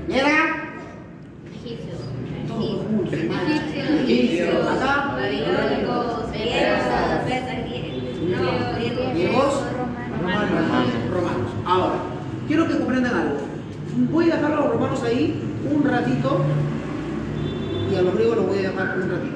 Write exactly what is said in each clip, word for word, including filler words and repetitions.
¿Y era? Egipcios. Todos juntos. Egipcios. Egipcios. Acá. Babilónicos. Persas. Griegos. Griegos. Romanos. Romanos. Ahora, quiero que comprendan algo. Voy a dejar a los romanos ahí un ratito y a los griegos los voy a dejar un ratito.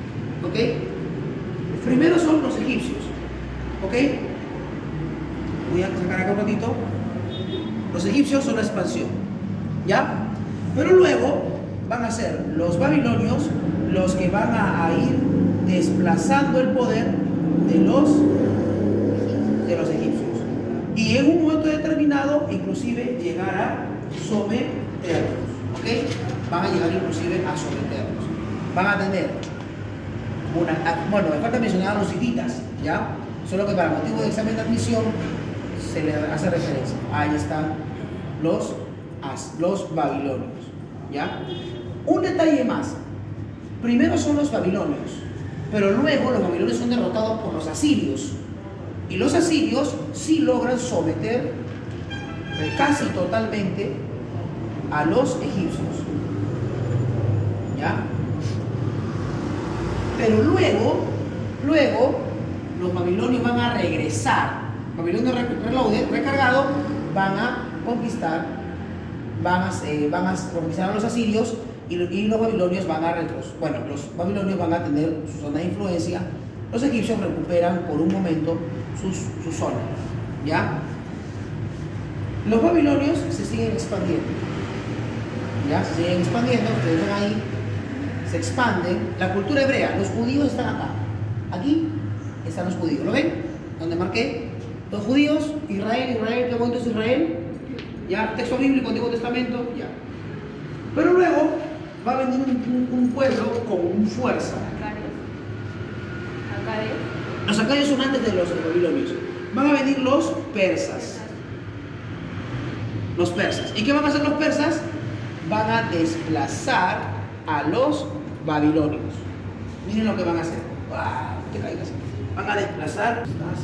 ¿Ok? Primero son los egipcios. ¿Ok? Voy a sacar acá un ratito. Los egipcios son la expansión. ¿Ya? Pero luego van a ser los babilonios los que van a, a ir desplazando el poder de los, de los egipcios. Y en un momento determinado, inclusive, llegar a someterlos. ¿Ok? Van a llegar inclusive a someterlos. Van a tener una... Bueno, me falta mencionar a los hititas, ¿ya? Solo que para motivo de examen de admisión se le hace referencia. Ahí están los, los babilonios, ¿ya? Un detalle más. Primero son los babilonios, pero luego los babilonios son derrotados por los asirios. Y los asirios sí logran someter casi totalmente a los egipcios, ¿ya? Pero luego, luego, los babilonios van a regresar. Babilonio reloaded, recargado, van a conquistar, van a, eh, van a conquistar a los asirios y, y los babilonios van a retros. Bueno, los babilonios van a tener su zona de influencia. Los egipcios recuperan por un momento sus, su zona, ¿ya? Los babilonios se siguen expandiendo, ¿ya? Se siguen expandiendo, ustedes ven ahí, se expanden. La cultura hebrea, los judíos están acá. Aquí están los judíos, ¿lo ven? Donde marqué. Los judíos, Israel, Israel, ¿qué momento es Israel? Ya, texto bíblico, Antiguo Testamento, ya. Pero luego va a venir un, un, un pueblo con fuerza. Los acadios son antes de los babilonios. Van a venir los persas. Los persas. ¿Y qué van a hacer los persas? Van a desplazar a los babilonios. Miren lo que van a hacer. ¡Wow! Te caigas. Van a desplazar.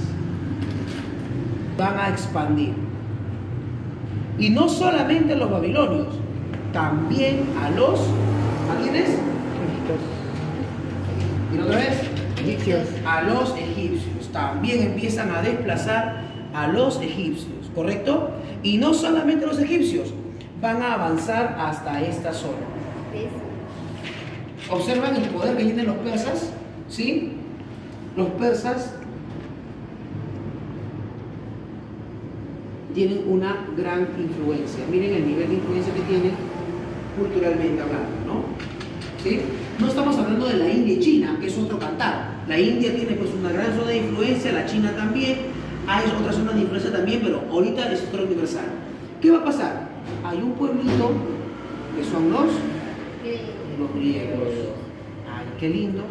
Van a expandir. Y no solamente a los babilonios, también a los... ¿A quiénes? ¿Y otra vez? Egipcios. A los egipcios. También empiezan a desplazar a los egipcios, ¿correcto? Y no solamente los egipcios, van a avanzar hasta esta zona. Observan el poder que tienen los persas, ¿sí? Los persas tienen una gran influencia. Miren el nivel de influencia que tienen culturalmente hablando, ¿no? ¿Sí? No estamos hablando de la India y China, que es otro cantar. La India tiene pues una gran zona de influencia, la China también, hay otras zonas de influencia también, pero ahorita es historia universal. ¿Qué va a pasar? Hay un pueblito que son los, los griegos. Ay, qué lindos.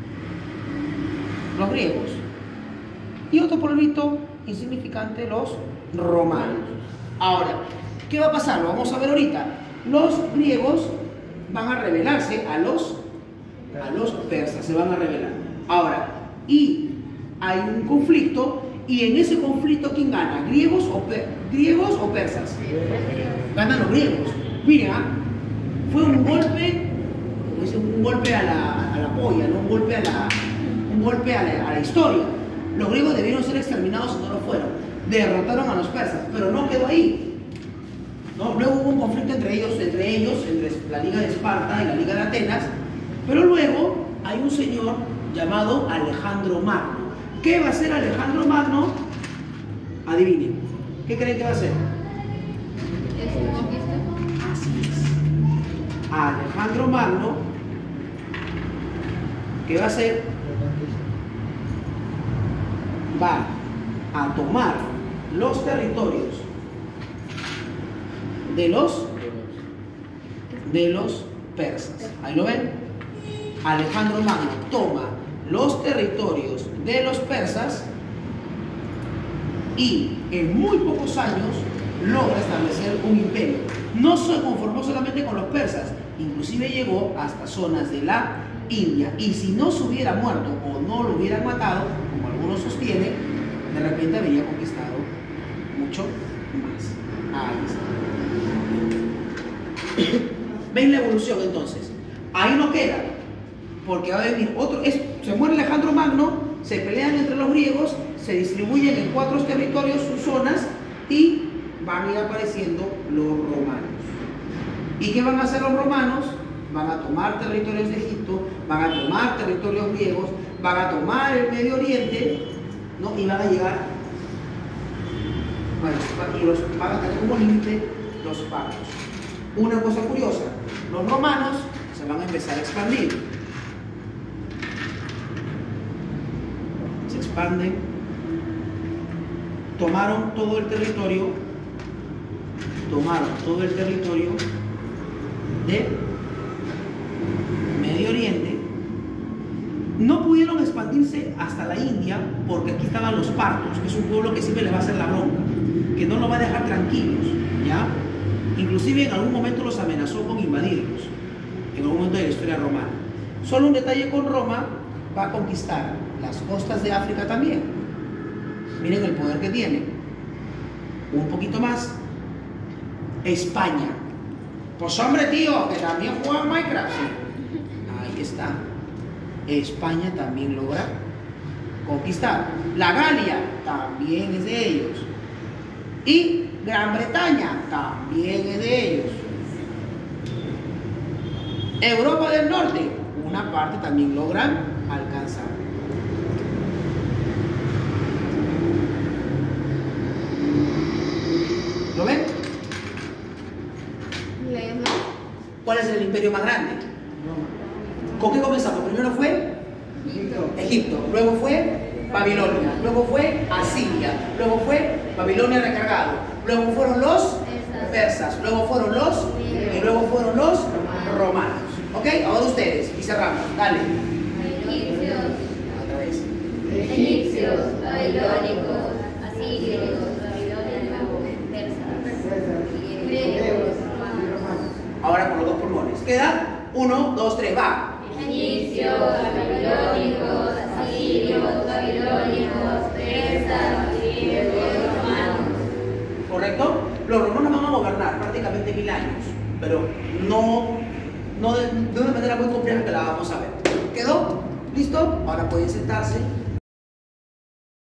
Los griegos. Y otro pueblito insignificante, los romanos. Ahora, ¿qué va a pasar? Lo vamos a ver ahorita. Los griegos van a rebelarse a los, a los persas, se van a rebelar. Ahora, y hay un conflicto, y en ese conflicto, ¿quién gana? ¿Griegos o, per ¿griegos o persas? Ganan los griegos. Miren, ¿eh? Fue un golpe, como dice, un golpe a la, a la polla, ¿no? Un golpe a la, un golpe a la, a la historia. Los griegos debieron ser exterminados y no lo fueron. Derrotaron a los persas, pero no quedó ahí. ¿No? Luego hubo un conflicto entre ellos, entre ellos, entre la Liga de Esparta y la Liga de Atenas, pero luego hay un señor llamado Alejandro Magno. ¿Qué va a hacer Alejandro Magno? Adivinen. ¿Qué creen que va a hacer? Así es. Alejandro Magno, ¿qué va a hacer? Va a tomar los territorios de los de los persas. Ahí lo ven. Alejandro Magno toma los territorios de los persas y en muy pocos años logra establecer un imperio. No se conformó solamente con los persas, inclusive llegó hasta zonas de la India, y si no se hubiera muerto o no lo hubieran matado, como algunos sostienen, de repente habría conquistado mucho más. Ahí está. ¿Ven la evolución entonces? Ahí no queda, porque va a venir otro, es, se muere Alejandro Magno, se pelean entre los griegos, se distribuyen en cuatro territorios, sus zonas, y van a ir apareciendo los romanos. ¿Y qué van a hacer los romanos? Van a tomar territorios de Egipto, van a tomar territorios griegos, van a tomar el Medio Oriente, ¿no? Y van a llegar, bueno, y los, van a tener como límite los partos. Una cosa curiosa, los romanos se van a empezar a expandir. Se expanden, tomaron todo el territorio, tomaron todo el territorio de Medio Oriente. No pudieron expandirse hasta la India porque aquí estaban los partos, que es un pueblo que siempre les va a hacer la bronca, que no los va a dejar tranquilos, ¿ya? Inclusive en algún momento los amenazó con invadirlos, en algún momento de la historia romana. Solo un detalle con Roma, va a conquistar las costas de África también. Miren el poder que tiene. Un poquito más, España. Pues hombre, tío, que también juega Minecraft. Sí. Ahí está. España también logra conquistar. La Galia también es de ellos. Y Gran Bretaña también es de ellos. Europa del Norte, una parte también logran alcanzar. ¿Lo ven? ¿Cuál es el imperio más grande? ¿Con qué comenzamos? Primero fue Egipto, Egipto. Luego fue Babilonia, luego fue Asiria, luego fue Babilonia recargado, luego fueron los persas, luego fueron los y luego fueron los romanos. ¿Ok? Ahora ustedes y cerramos. Dale. Egipcios, Otra vez. egipcios, babilónicos, asirios, babilónicos, persas, griegos, romanos. Ahora por los dos pulmones. Queda uno, dos, tres, va. Egipcios, babilónicos, asirios, babilónicos, persas, griegos, romanos. ¿Correcto? Los romanos van a gobernar prácticamente mil años, pero no, no de, de una manera muy compleja que la vamos a ver. ¿Quedó? ¿Listo? Ahora pueden sentarse.